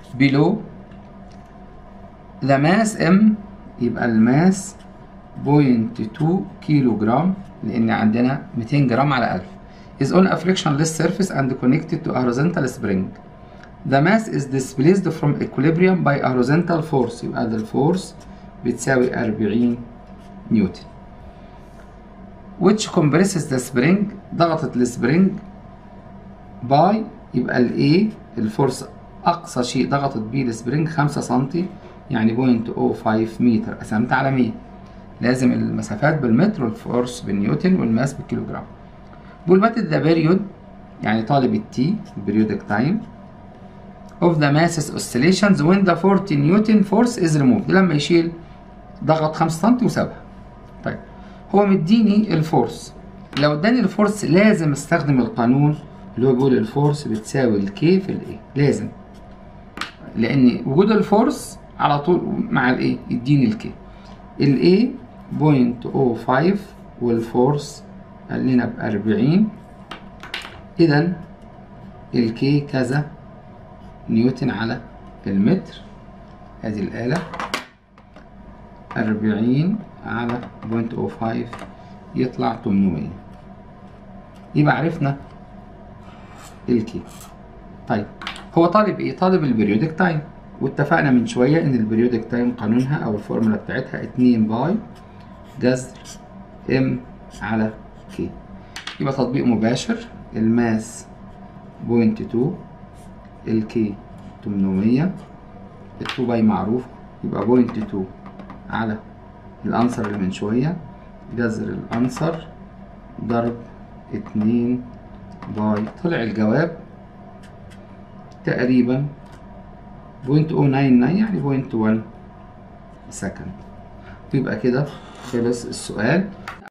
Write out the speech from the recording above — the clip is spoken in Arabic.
below the mass M، يبقى الماس 0.2 كيلو جرام لأن عندنا 200 جرام على 1000 is on a frictionless surface and connected to a horizontal spring. The mass is displaced from equilibrium by a horizontal force، يبقى ده الفورس بتساوي 40 نيوتن. which compresses the spring، ضغطت السبرينج باي، يبقى ال A الفورس أقصى شيء ضغطت بيه السبرينج 5 سنتي يعني 0.05 متر، قسمت على 100، لازم المسافات بالمتر والفورس بالنيوتن والماس بالكيلوجرام. بقول ماتت ذا بيريود يعني طالب التي periodic time of the masses oscillations when the 40 نيوتن force is removed، لما يشيل ضغط 5 سم وسابها. طيب هو مديني الفورس، لو اداني الفورس لازم استخدم القانون اللي هو بيقول الفورس بتساوي الكي في الاي، لازم، لان وجود الفورس على طول مع الاي يديني الكي. الاي 0.05 والفورس قال لنا ب 40، اذا الكي كذا نيوتن على المتر. ادي الآلة 40 على 0.05 يطلع 800، يبقى عرفنا الكي. طيب هو طالب ايه؟ طالب البريودك تايم، واتفقنا من شوية ان البريودك تايم قانونها او الفورمولا بتاعتها 2 باي جذر ام على كي. يبقى تطبيق مباشر، الماس 0.2 الكي 800، ال2 باي معروف يبقى 0.2 على الانسر اللي من شوية جذر الانسر ضرب 2 باي، طلع الجواب تقريبا 0.099 يعني 0.1 سكند. يبقى كده خلص السؤال.